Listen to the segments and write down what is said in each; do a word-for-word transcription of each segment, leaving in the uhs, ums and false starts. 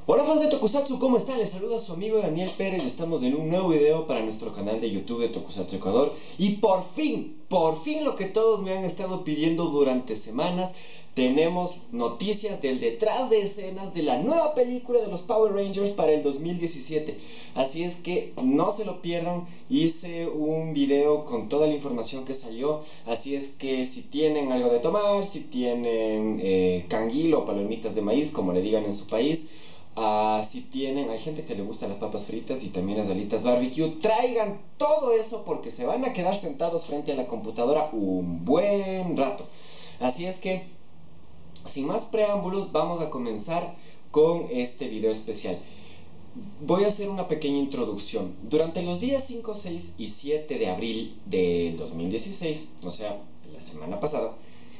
Hola fans de Tokusatsu, ¿cómo están? Les saluda su amigo Daniel Pérez. Estamos en un nuevo video para nuestro canal de YouTube de Tokusatsu Ecuador. Y por fin, por fin lo que todos me han estado pidiendo durante semanas, tenemos noticias del detrás de escenas de la nueva película de los Power Rangers para el dos mil diecisiete. Así es que no se lo pierdan, hice un video con toda la información que salió. Así es que si tienen algo de tomar, si tienen eh, canguilo o palomitas de maíz, como le digan en su país, Uh, si tienen, hay gente que le gusta las papas fritas y también las alitas barbecue, traigan todo eso porque se van a quedar sentados frente a la computadora un buen rato. Así es que, sin más preámbulos, vamos a comenzar con este video especial. Voy a hacer una pequeña introducción. Durante los días cinco, seis y siete de abril del dos mil dieciséis, o sea, la semana pasada,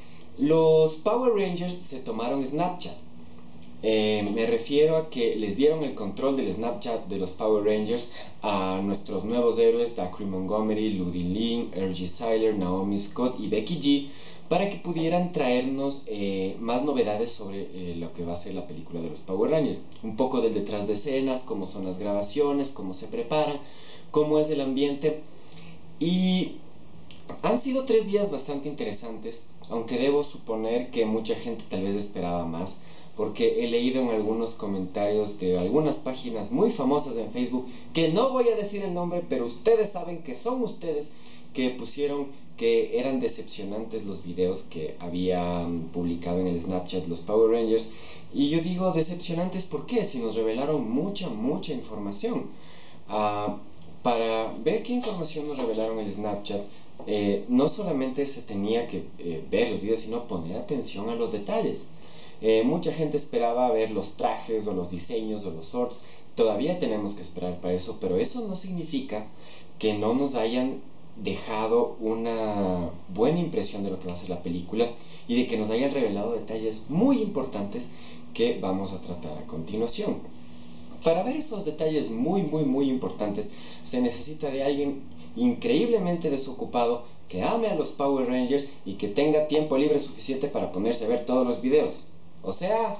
los Power Rangers se tomaron Snapchat. Eh, me refiero a que les dieron el control del Snapchat de los Power Rangers a nuestros nuevos héroes Dacre Montgomery, Ludi Lin, Ergie Seiler, Naomi Scott y Becky G, para que pudieran traernos eh, más novedades sobre eh, lo que va a ser la película de los Power Rangers. Un poco del detrás de escenas, cómo son las grabaciones, cómo se preparan, cómo es el ambiente. Y han sido tres días bastante interesantes, aunque debo suponer que mucha gente tal vez esperaba más, porque he leído en algunos comentarios de algunas páginas muy famosas en Facebook, que no voy a decir el nombre, pero ustedes saben que son ustedes, que pusieron que eran decepcionantes los videos que habían publicado en el Snapchat los Power Rangers. Y yo digo decepcionantes, ¿por qué? Si nos revelaron mucha, mucha información. Uh, para ver qué información nos revelaron en el Snapchat, eh, no solamente se tenía que eh, ver los videos, sino poner atención a los detalles. Eh, mucha gente esperaba ver los trajes o los diseños o los shorts. Todavía tenemos que esperar para eso, pero eso no significa que no nos hayan dejado una buena impresión de lo que va a ser la película y de que nos hayan revelado detalles muy importantes que vamos a tratar a continuación. Para ver esos detalles muy muy muy importantes se necesita de alguien increíblemente desocupado, que ame a los Power Rangers y que tenga tiempo libre suficiente para ponerse a ver todos los videos. O sea,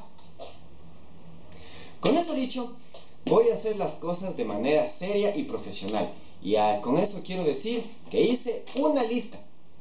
con eso dicho, voy a hacer las cosas de manera seria y profesional. Y a, con eso quiero decir que hice una lista.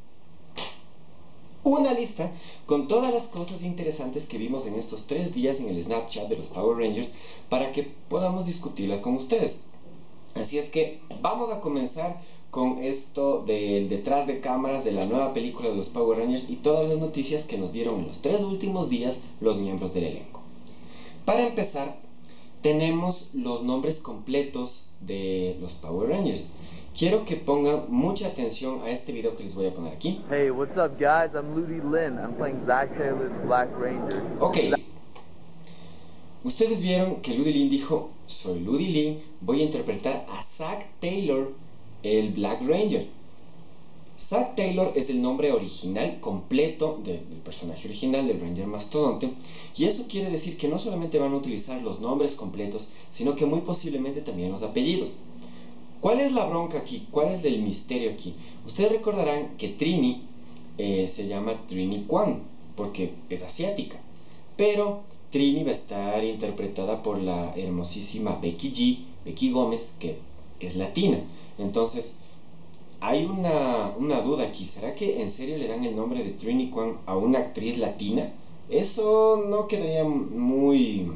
Una lista con todas las cosas interesantes que vimos en estos tres días en el Snapchat de los Power Rangers, para que podamos discutirlas con ustedes. Así es que vamos a comenzar con esto del detrás de cámaras de la nueva película de los Power Rangers y todas las noticias que nos dieron en los tres últimos días los miembros del elenco. Para empezar, tenemos los nombres completos de los Power Rangers. Quiero que pongan mucha atención a este video que les voy a poner aquí. Hey, what's up guys? I'm Ludi Lin. I'm playing Zack Taylor, the Black Ranger. Ok. Ustedes vieron que Ludi Lin dijo, soy Ludi Lin, voy a interpretar a Zack Taylor, el Black Ranger. Zack Taylor es el nombre original completo de, del personaje original del Ranger Mastodonte, y eso quiere decir que no solamente van a utilizar los nombres completos, sino que muy posiblemente también los apellidos. ¿Cuál es la bronca aquí? ¿Cuál es el misterio aquí? Ustedes recordarán que Trini eh, se llama Trini Kwan, porque es asiática, pero Trini va a estar interpretada por la hermosísima Becky G, Becky Gómez, que es latina. Entonces, hay una, una duda aquí. ¿Será que en serio le dan el nombre de Trini Kwan a una actriz latina? Eso no quedaría muy,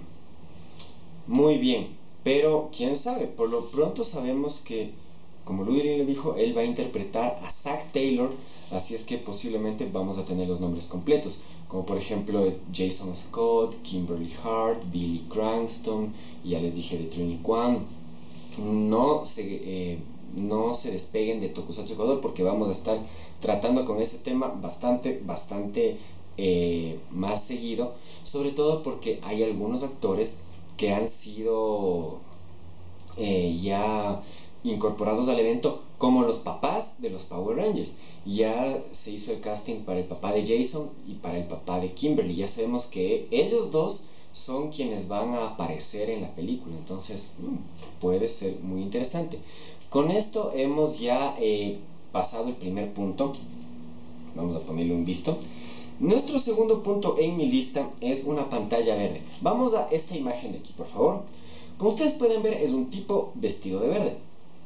muy bien. Pero, quién sabe. Por lo pronto sabemos que, como Ludi le dijo, él va a interpretar a Zack Taylor. Así es que posiblemente vamos a tener los nombres completos. Como por ejemplo es Jason Scott, Kimberly Hart, Billy Cranston. Y ya les dije de Trini Kwan. No se... Eh, no se despeguen de Tokusatsu Ecuador, porque vamos a estar tratando con ese tema bastante, bastante eh, más seguido, sobre todo porque hay algunos actores que han sido eh, ya incorporados al evento como los papás de los Power Rangers. Ya se hizo el casting para el papá de Jason y para el papá de Kimberly. Ya sabemos que ellos dos son quienes van a aparecer en la película, entonces mmm, puede ser muy interesante. Con esto hemos ya eh, pasado el primer punto. Vamos a ponerle un visto. Nuestro segundo punto en mi lista es una pantalla verde. Vamos a esta imagen de aquí, por favor. Como ustedes pueden ver, es un tipo vestido de verde.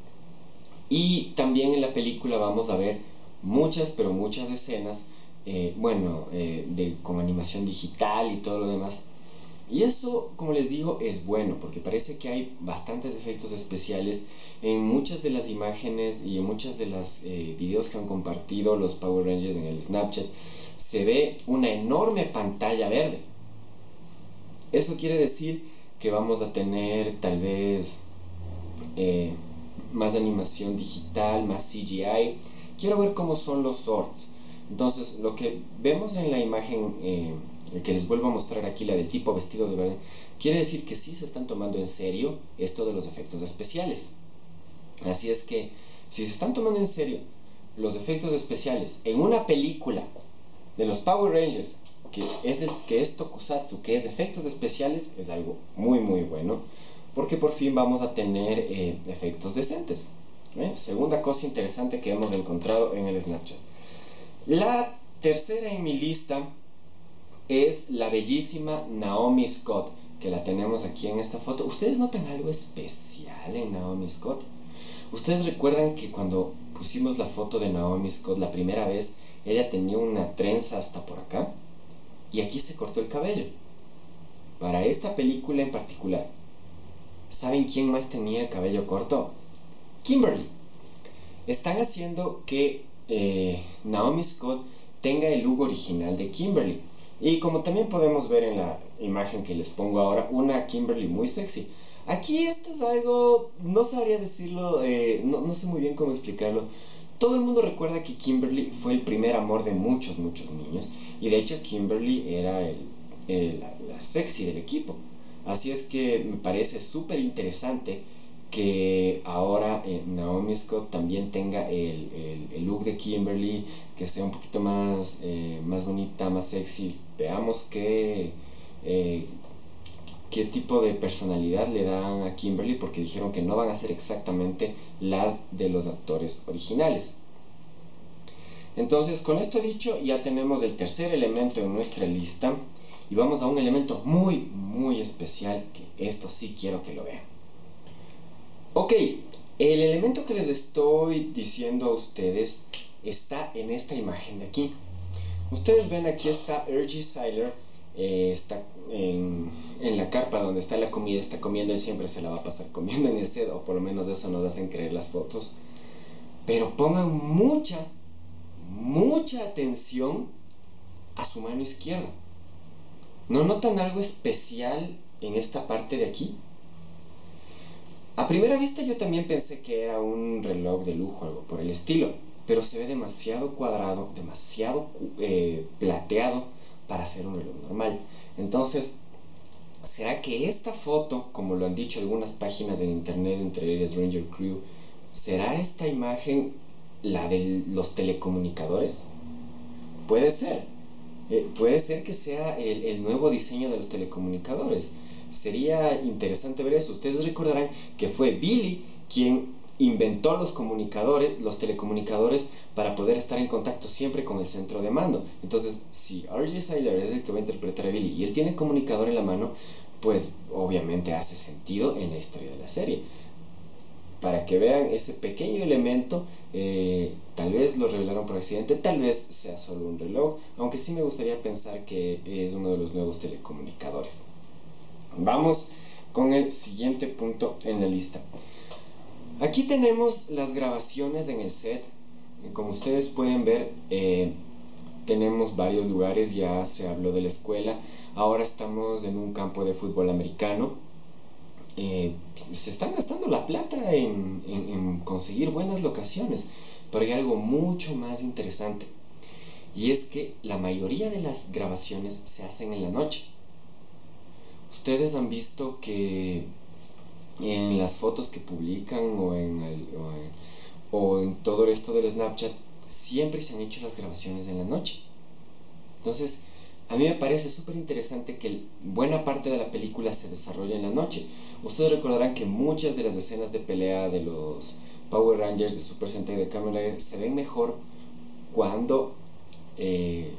Y también en la película vamos a ver muchas, pero muchas escenas, eh, bueno, eh, de, con animación digital y todo lo demás. Y eso, como les digo, es bueno, porque parece que hay bastantes efectos especiales en muchas de las imágenes y en muchas de las eh, videos que han compartido los Power Rangers en el Snapchat. Se ve una enorme pantalla verde. Eso quiere decir que vamos a tener tal vez eh, más animación digital, más C G I. Quiero ver cómo son los Zords. Entonces, lo que vemos en la imagen eh, que les vuelvo a mostrar aquí, la del tipo vestido de verde, quiere decir que sí se están tomando en serio esto de los efectos especiales. Así es que, si se están tomando en serio los efectos especiales en una película de los Power Rangers, que es, el, que es Tokusatsu, que es efectos especiales, es algo muy muy bueno, porque por fin vamos a tener eh, efectos decentes. ¿eh? Segunda cosa interesante que hemos encontrado en el Snapchat. La tercera en mi lista es la bellísima Naomi Scott, que la tenemos aquí en esta foto. ¿Ustedes notan algo especial en Naomi Scott? ¿Ustedes recuerdan que cuando pusimos la foto de Naomi Scott la primera vez, ella tenía una trenza hasta por acá? Y aquí se cortó el cabello. Para esta película en particular, ¿saben quién más tenía cabello corto? Kimberly. Están haciendo que eh, Naomi Scott tenga el look original de Kimberly. Y como también podemos ver en la imagen que les pongo ahora, una Kimberly muy sexy. Aquí esto es algo, no sabría decirlo, eh, no, no sé muy bien cómo explicarlo. Todo el mundo recuerda que Kimberly fue el primer amor de muchos, muchos niños. Y de hecho Kimberly era el, el, la, la sexy del equipo. Así es que me parece súper interesante que ahora eh, Naomi Scott también tenga el, el, el look de Kimberly, que sea un poquito más, eh, más bonita, más sexy. Veamos qué, eh, qué tipo de personalidad le dan a Kimberly, porque dijeron que no van a ser exactamente las de los actores originales. Entonces, con esto dicho, ya tenemos el tercer elemento en nuestra lista, y vamos a un elemento muy, muy especial, que esto sí quiero que lo vean. Ok, el elemento que les estoy diciendo a ustedes está en esta imagen de aquí. Ustedes ven, aquí está Ergie Seiler, eh, está en, en la carpa donde está la comida, está comiendo, y siempre se la va a pasar comiendo en el set, o por lo menos eso nos hacen creer las fotos. Pero pongan mucha, mucha atención a su mano izquierda. ¿No notan algo especial en esta parte de aquí? A primera vista yo también pensé que era un reloj de lujo, algo por el estilo, pero se ve demasiado cuadrado, demasiado eh, plateado para ser un reloj normal. Entonces, ¿será que esta foto, como lo han dicho algunas páginas en internet, entre ellas Ranger Crew, será esta imagen la de los telecomunicadores? Puede ser, eh, puede ser que sea el, el nuevo diseño de los telecomunicadores. Sería interesante ver eso. Ustedes recordarán que fue Billy quien inventó los comunicadores, los telecomunicadores, para poder estar en contacto siempre con el centro de mando. Entonces, si Ergie Seiler es el que va a interpretar a Billy y él tiene el comunicador en la mano, pues obviamente hace sentido en la historia de la serie. Para que vean ese pequeño elemento, eh, tal vez lo revelaron por accidente, tal vez sea solo un reloj, aunque sí me gustaría pensar que es uno de los nuevos telecomunicadores. Vamos con el siguiente punto en la lista. Aquí tenemos las grabaciones en el set. Como ustedes pueden ver, eh, tenemos varios lugares. Ya se habló de la escuela. Ahora estamos en un campo de fútbol americano. Eh, se están gastando la plata en, en, en conseguir buenas locaciones. Pero hay algo mucho más interesante, y es que la mayoría de las grabaciones se hacen en la noche. Ustedes han visto que en las fotos que publican o en, el, o, en, o en todo esto del Snapchat, siempre se han hecho las grabaciones en la noche. Entonces, a mí me parece súper interesante que buena parte de la película se desarrolle en la noche. Ustedes recordarán que muchas de las escenas de pelea de los Power Rangers, de Super Sentai, de Kamen Rider, se ven mejor cuando... Eh,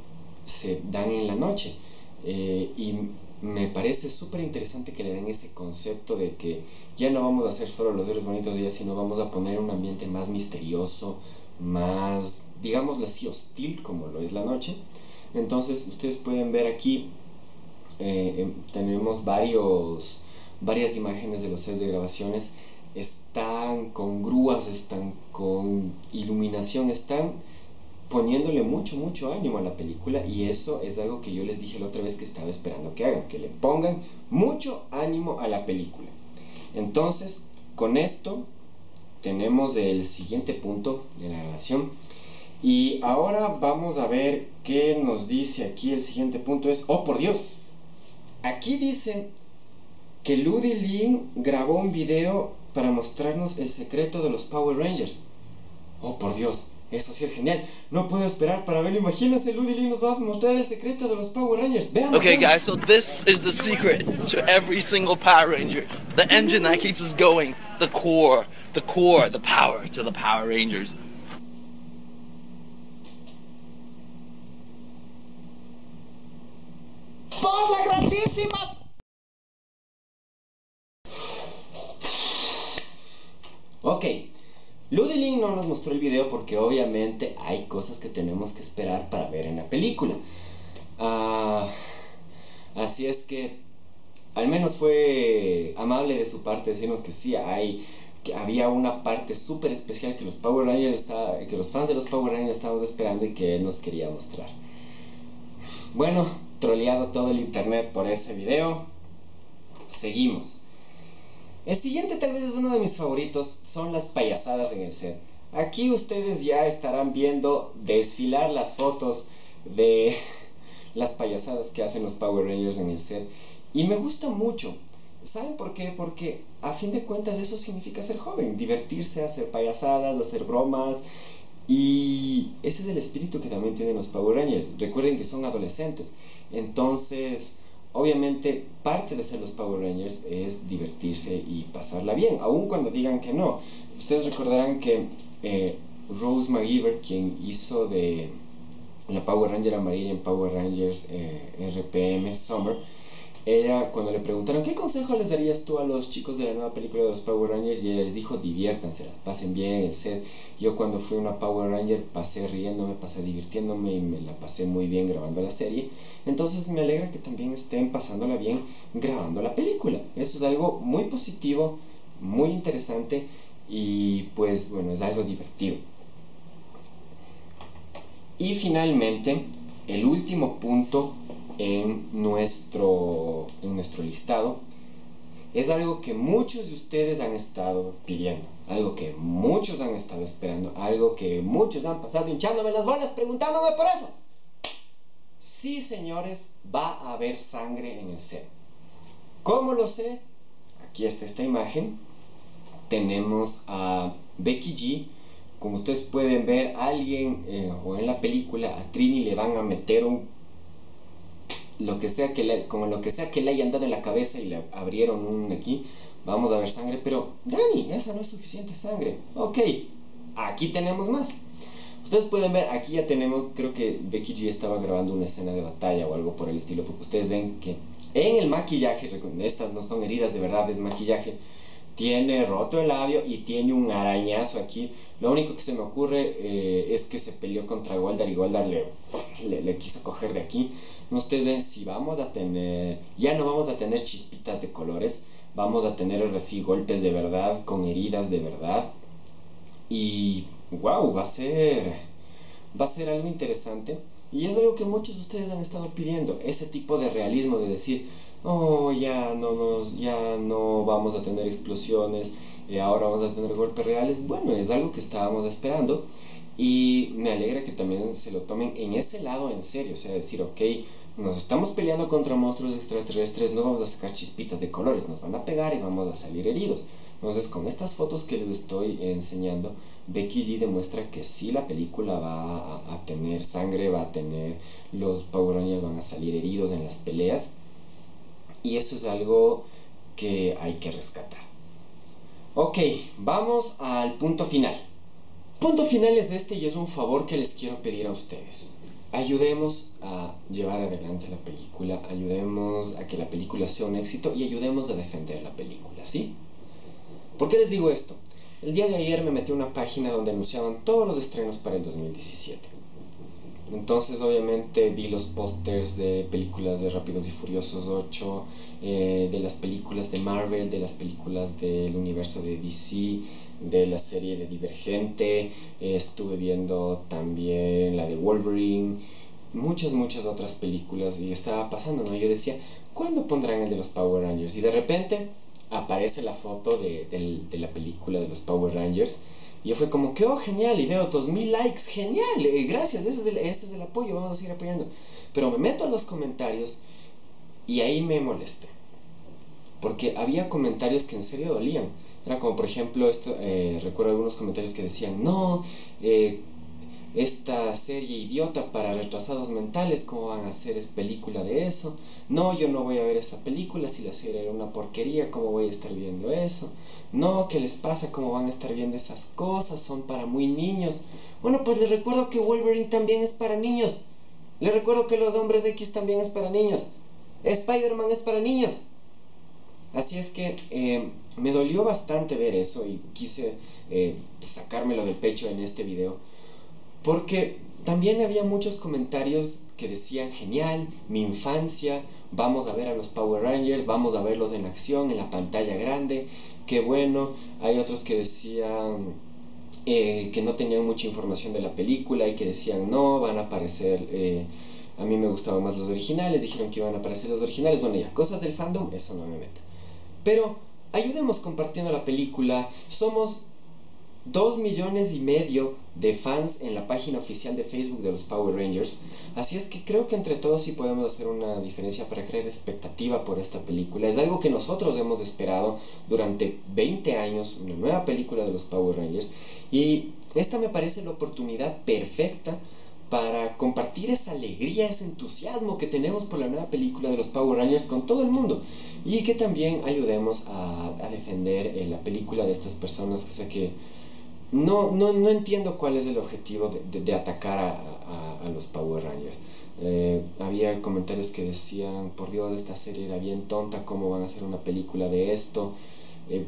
se dan en la noche. Eh, y me parece súper interesante que le den ese concepto de que ya no vamos a hacer solo los héroes bonitos días, sino vamos a poner un ambiente más misterioso, más, digámoslo así, hostil como lo es la noche. Entonces ustedes pueden ver aquí, eh, tenemos varios, varias imágenes de los sets de grabaciones. Están con grúas, están con iluminación, están poniéndole mucho, mucho ánimo a la película, y eso es algo que yo les dije la otra vez que estaba esperando que hagan, que le pongan mucho ánimo a la película. Entonces, con esto tenemos el siguiente punto de la grabación, y ahora vamos a ver qué nos dice aquí. El siguiente punto es, oh por Dios, aquí dicen que Ludi Lin grabó un video para mostrarnos el secreto de los Power Rangers. Oh por Dios, eso sí es genial. No puedo esperar para verlo. Imagínense, Ludi Lin nos va a mostrar el secreto de los Power Rangers. Vean. Okay, guys, so this is the secret to every single Power Ranger. The engine that keeps us going. The core. The core. The power to the Power Rangers. ¡Por la grandísima! Ok. Ludi Lin no nos mostró el video porque obviamente hay cosas que tenemos que esperar para ver en la película. Uh, así es que al menos fue amable de su parte decirnos que sí, hay, que había una parte súper especial que los Power Rangers está, que los fans de los Power Rangers estábamos esperando y que él nos quería mostrar. Bueno, troleado todo el internet por ese video. Seguimos. El siguiente tal vez es uno de mis favoritos, son las payasadas en el set. Aquí ustedes ya estarán viendo desfilar las fotos de las payasadas que hacen los Power Rangers en el set. Y me gusta mucho. ¿Saben por qué? Porque a fin de cuentas eso significa ser joven, divertirse, hacer payasadas, hacer bromas. Y ese es el espíritu que también tienen los Power Rangers. Recuerden que son adolescentes. Entonces, obviamente, parte de ser los Power Rangers es divertirse y pasarla bien, aun cuando digan que no. Ustedes recordarán que eh, Rose McGiver, quien hizo de la Power Ranger amarilla en Power Rangers eh, R P M Summer, ella, cuando le preguntaron ¿qué consejo les darías tú a los chicos de la nueva película de los Power Rangers? Y ella les dijo, diviértanse, pasen bien el set. Yo cuando fui una Power Ranger pasé riéndome, pasé divirtiéndome y me la pasé muy bien grabando la serie. Entonces me alegra que también estén pasándola bien grabando la película. Eso es algo muy positivo, muy interesante y pues bueno, es algo divertido. Y finalmente, el último punto en nuestro, en nuestro listado es algo que muchos de ustedes han estado pidiendo, algo que muchos han estado esperando, algo que muchos han pasado hinchándome las bolas preguntándome por eso. Sí, señores, va a haber sangre en el set. ¿Cómo lo sé? Aquí está esta imagen. Tenemos a Becky G. Como ustedes pueden ver, alguien eh, o en la película a Trini le van a meter un lo que sea que le, como lo que sea que le hayan dado en la cabeza y le abrieron un aquí. Vamos a ver sangre, pero Dani, esa no es suficiente sangre. Ok, aquí tenemos más. Ustedes pueden ver, aquí ya tenemos, creo que Becky G estaba grabando una escena de batalla o algo por el estilo, porque ustedes ven que en el maquillaje, estas no son heridas de verdad, es maquillaje, tiene roto el labio y tiene un arañazo aquí. Lo único que se me ocurre eh, es que se peleó contra Goldar y Goldar le, le, le quiso coger de aquí. Ustedes ven, si vamos a tener, ya no vamos a tener chispitas de colores, vamos a tener así golpes de verdad, con heridas de verdad. Y wow, va a ser, va a ser algo interesante. Y es algo que muchos de ustedes han estado pidiendo, ese tipo de realismo de decir, oh, ya no, nos, ya no vamos a tener explosiones, eh, ahora vamos a tener golpes reales. Bueno, es algo que estábamos esperando y me alegra que también se lo tomen en ese lado en serio, o sea, decir, ok, nos estamos peleando contra monstruos extraterrestres, no vamos a sacar chispitas de colores, nos van a pegar y vamos a salir heridos. Entonces, con estas fotos que les estoy enseñando, Becky G demuestra que sí, la película va a, a tener sangre, va a tener, los Power Rangers van a salir heridos en las peleas. Y eso es algo que hay que rescatar. Ok, vamos al punto final. El punto final es este y es un favor que les quiero pedir a ustedes. ayudemos a llevar adelante la película, ayudemos a que la película sea un éxito y ayudemos a defender la película, ¿sí? ¿Por qué les digo esto? El día de ayer me metí a una página donde anunciaban todos los estrenos para el dos mil diecisiete. Entonces obviamente vi los pósters de películas de Rápidos y Furiosos ocho, eh, de las películas de Marvel, de las películas del universo de D C, de la serie de Divergente, eh, estuve viendo también la de Wolverine, muchas, muchas otras películas y estaba pasando, ¿no? Yo decía, ¿cuándo pondrán el de los Power Rangers? Y de repente aparece la foto de, de, de la película de los Power Rangers. Y yo fue como que, oh, genial, y veo dos mil likes, genial, eh, gracias, ese es, el, ese es el apoyo, vamos a seguir apoyando. Pero me meto a los comentarios y ahí me molesté. Porque había comentarios que en serio dolían. Era como, por ejemplo, esto, eh, recuerdo algunos comentarios que decían, no, eh, esta serie idiota para retrasados mentales, ¿cómo van a hacer es película de eso? No, yo no voy a ver esa película, si la serie era una porquería, ¿cómo voy a estar viendo eso? No, ¿qué les pasa? ¿Cómo van a estar viendo esas cosas? Son para muy niños. Bueno, pues les recuerdo que Wolverine también es para niños. Les recuerdo que los Hombres X también es para niños. Spider-Man es para niños. Así es que eh, me dolió bastante ver eso y quise eh, sacármelo del pecho en este video. Porque también había muchos comentarios que decían, genial, mi infancia, vamos a ver a los Power Rangers, vamos a verlos en acción, en la pantalla grande, qué bueno. Hay otros que decían eh, que no tenían mucha información de la película y que decían, no, van a aparecer, eh, a mí me gustaban más los originales, dijeron que iban a aparecer los originales. Bueno, ya, cosas del fandom, eso no me meto. Pero ayudemos compartiendo la película, somos dos millones y medio de fans en la página oficial de Facebook de los Power Rangers, así es que creo que entre todos sí podemos hacer una diferencia para crear expectativa por esta película. Es algo que nosotros hemos esperado durante veinte años, una nueva película de los Power Rangers, y esta me parece la oportunidad perfecta para compartir esa alegría, ese entusiasmo que tenemos por la nueva película de los Power Rangers con todo el mundo, y que también ayudemos a, a defender eh, la película de estas personas. O sea que No, no, no entiendo cuál es el objetivo de, de, de atacar a, a, a los Power Rangers. Eh, había comentarios que decían, por Dios, esta serie era bien tonta, ¿cómo van a hacer una película de esto? Eh,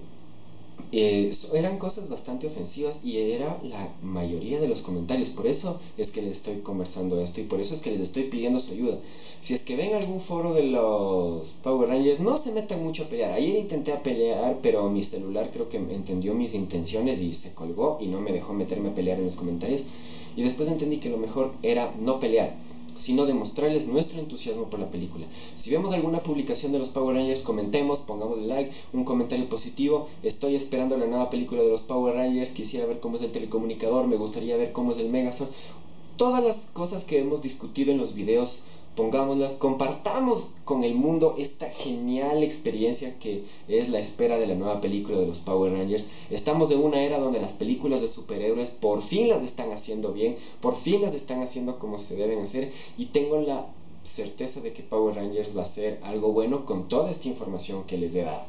eh, eran cosas bastante ofensivas y era la mayoría de los comentarios. Por eso es que les estoy conversando esto y por eso es que les estoy pidiendo su ayuda. Si es que ven algún foro de los Power Rangers, no se metan mucho a pelear. Ayer intenté a pelear, pero mi celular creo que entendió mis intenciones y se colgó y no me dejó meterme a pelear en los comentarios. Y después entendí que lo mejor era no pelear, sino demostrarles nuestro entusiasmo por la película. Si vemos alguna publicación de los Power Rangers, comentemos, pongamos like, un comentario positivo. Estoy esperando la nueva película de los Power Rangers, quisiera ver cómo es el telecomunicador, me gustaría ver cómo es el Megazord. Todas las cosas que hemos discutido en los videos, pongámoslas, compartamos con el mundo esta genial experiencia que es la espera de la nueva película de los Power Rangers. Estamos en una era donde las películas de superhéroes por fin las están haciendo bien, por fin las están haciendo como se deben hacer, y tengo la certeza de que Power Rangers va a ser algo bueno con toda esta información que les he dado.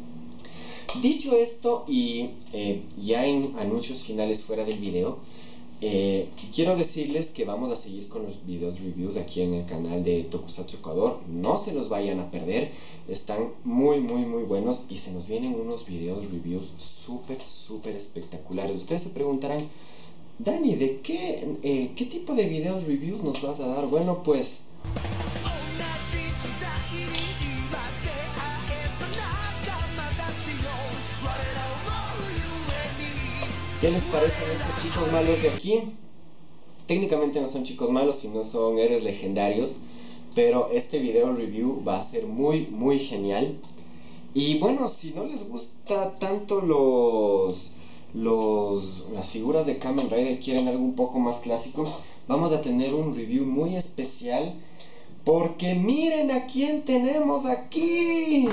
Dicho esto, y eh, ya en anuncios finales fuera del video, Eh, quiero decirles que vamos a seguir con los videos reviews aquí en el canal de Tokusatsu Ecuador. No se los vayan a perder, están muy muy muy buenos y se nos vienen unos videos reviews súper súper espectaculares. Ustedes se preguntarán, Dani, ¿de qué, eh, qué tipo de videos reviews nos vas a dar? Bueno, pues ¿qué les parecen estos chicos malos de aquí? Técnicamente no son chicos malos, sino son héroes legendarios, pero este video review va a ser muy muy genial. Y bueno, si no les gusta tanto los, los las figuras de Kamen Rider, quieren algo un poco más clásico, vamos a tener un review muy especial, porque miren a quién tenemos aquí.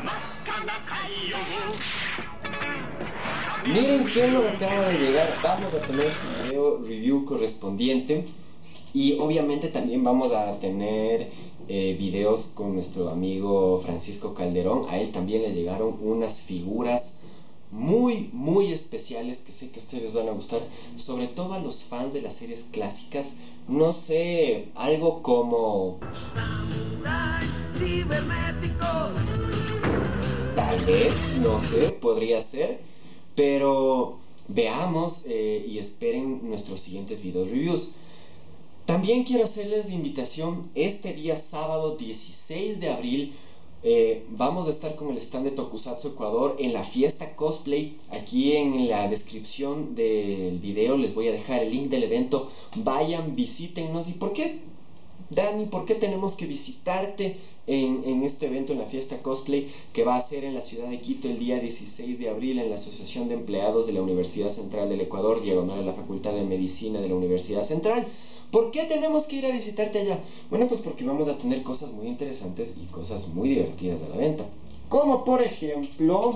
Miren quién nos acaba de llegar. Vamos a tener su video review correspondiente. Y obviamente también vamos a tener eh, videos con nuestro amigo Francisco Calderón. A él también le llegaron unas figuras muy, muy especiales que sé que a ustedes van a gustar, sobre todo a los fans de las series clásicas. No sé, algo como... Tal vez, no sé, podría ser, pero veamos eh, y esperen nuestros siguientes videos reviews. También quiero hacerles de invitación este día sábado dieciséis de abril. Eh, vamos a estar con el stand de Tokusatsu Ecuador en la fiesta cosplay. Aquí en la descripción del video les voy a dejar el link del evento. Vayan, visítennos. ¿Y por qué, Dani, por qué tenemos que visitarte en, en este evento, en la fiesta cosplay que va a ser en la ciudad de Quito el día dieciséis de abril en la Asociación de Empleados de la Universidad Central del Ecuador, diagonal a la Facultad de Medicina de la Universidad Central? ¿Por qué tenemos que ir a visitarte allá? Bueno, pues porque vamos a tener cosas muy interesantes y cosas muy divertidas a la venta. Como por ejemplo...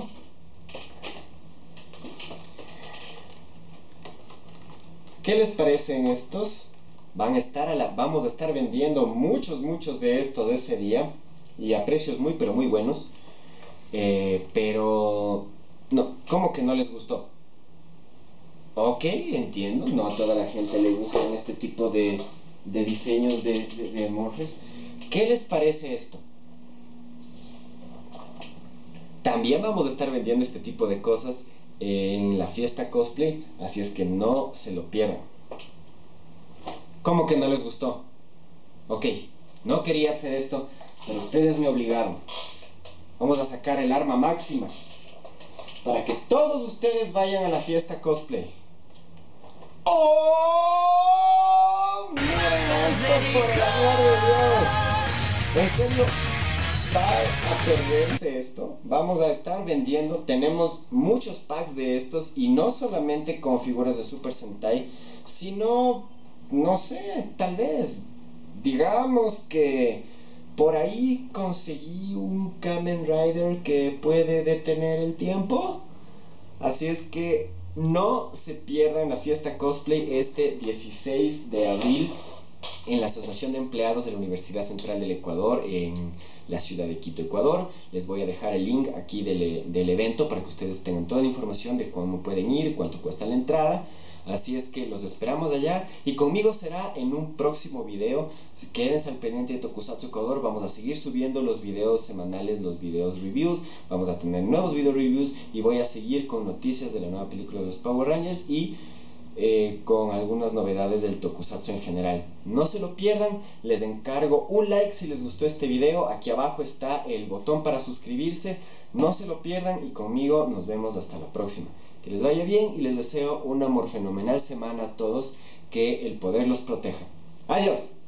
¿qué les parecen estos? Van a estar a la, vamos a estar vendiendo muchos, muchos de estos ese día. Y a precios muy, pero muy buenos. Eh, pero... no, ¿cómo que no les gustó? Ok, entiendo, no a toda la gente le gustan este tipo de, de diseños de, de, de morphes. ¿Qué les parece esto? También vamos a estar vendiendo este tipo de cosas en la fiesta cosplay, así es que no se lo pierdan. ¿Cómo que no les gustó? Ok, no quería hacer esto, pero ustedes me obligaron. Vamos a sacar el arma máxima para que todos ustedes vayan a la fiesta cosplay. ¡Oh! ¡Mira esto, por el amor de Dios! ¿En serio va a perderse esto? Vamos a estar vendiendo, tenemos muchos packs de estos, y no solamente con figuras de Super Sentai, sino, no sé, tal vez, digamos que por ahí conseguí un Kamen Rider que puede detener el tiempo. Así es que no se pierdan la fiesta cosplay este dieciséis de abril en la Asociación de Empleados de la Universidad Central del Ecuador en la ciudad de Quito, Ecuador. Les voy a dejar el link aquí del, del evento para que ustedes tengan toda la información de cómo pueden ir, cuánto cuesta la entrada. Así es que los esperamos allá, y conmigo será en un próximo video. Quédense al pendiente de Tokusatsu Ecuador. Vamos a seguir subiendo los videos semanales, los videos reviews. Vamos a tener nuevos video reviews, y voy a seguir con noticias de la nueva película de los Power Rangers y eh, con algunas novedades del Tokusatsu en general. No se lo pierdan. Les encargo un like si les gustó este video. Aquí abajo está el botón para suscribirse. No se lo pierdan, y conmigo nos vemos hasta la próxima. Que les vaya bien, y les deseo una morfenomenal semana a todos. Que el poder los proteja. ¡Adiós!